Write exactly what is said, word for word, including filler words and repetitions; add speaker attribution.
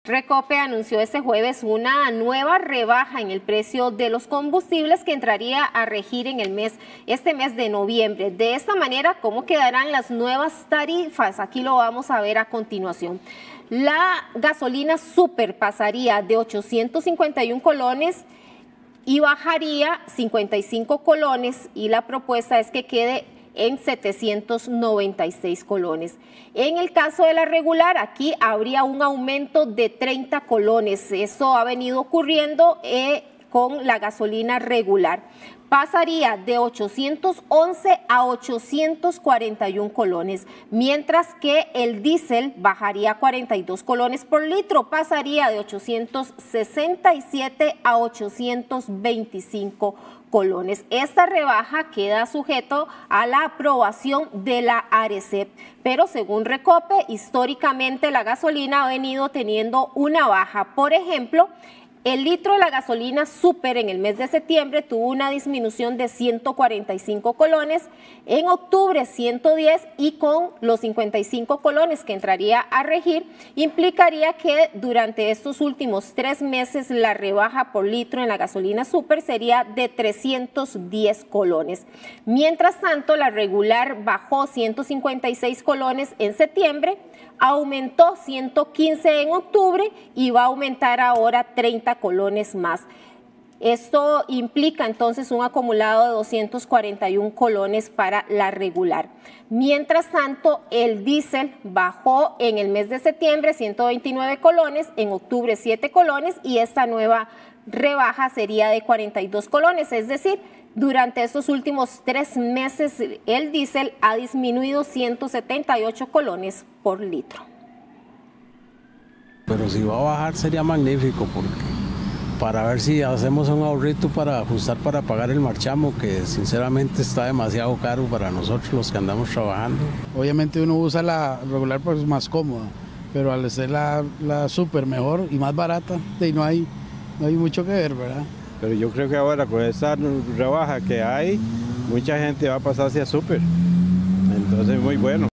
Speaker 1: Recope anunció este jueves una nueva rebaja en el precio de los combustibles que entraría a regir en el mes, este mes de noviembre. De esta manera, ¿cómo quedarán las nuevas tarifas? Aquí lo vamos a ver a continuación. La gasolina super pasaría de ochocientos cincuenta y un colones y bajaría cincuenta y cinco colones, y la propuesta es que quede en setecientos noventa y seis colones. En el caso de la regular, aquí habría un aumento de treinta colones. Eso ha venido ocurriendo eh, con la gasolina regular. Pasaría de ochocientos once a ochocientos cuarenta y un colones, mientras que el diésel bajaría cuarenta y dos colones por litro, pasaría de ochocientos sesenta y siete a ochocientos veinticinco colones. Esta rebaja queda sujeto a la aprobación de la ARECEP, pero según Recope, históricamente la gasolina ha venido teniendo una baja. Por ejemplo, el litro de la gasolina super en el mes de septiembre tuvo una disminución de ciento cuarenta y cinco colones, en octubre ciento diez, y con los cincuenta y cinco colones que entraría a regir, implicaría que durante estos últimos tres meses la rebaja por litro en la gasolina super sería de trescientos diez colones. Mientras tanto, la regular bajó ciento cincuenta y seis colones en septiembre, aumentó ciento quince en octubre y va a aumentar ahora treinta colones más. Esto implica entonces un acumulado de doscientos cuarenta y un colones para la regular. Mientras tanto, el diésel bajó en el mes de septiembre ciento veintinueve colones, en octubre siete colones, y esta nueva rebaja sería de cuarenta y dos colones, es decir, durante estos últimos tres meses el diésel ha disminuido ciento setenta y ocho colones por litro.
Speaker 2: Pero si va a bajar sería magnífico, porque para ver si hacemos un ahorrito para ajustar para pagar el marchamo, que sinceramente está demasiado caro para nosotros los que andamos trabajando.
Speaker 3: Obviamente uno usa la regular porque es más cómoda, pero al ser la, la super mejor y más barata, y no hay, no hay mucho que ver, ¿verdad?
Speaker 4: Pero yo creo que ahora con esta rebaja que hay, mucha gente va a pasar hacia súper. Entonces muy bueno.